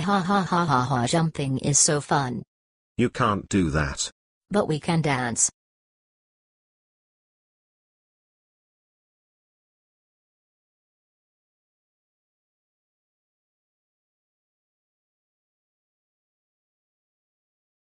Ha ha ha ha ha, jumping is so fun. You can't do that. But we can dance.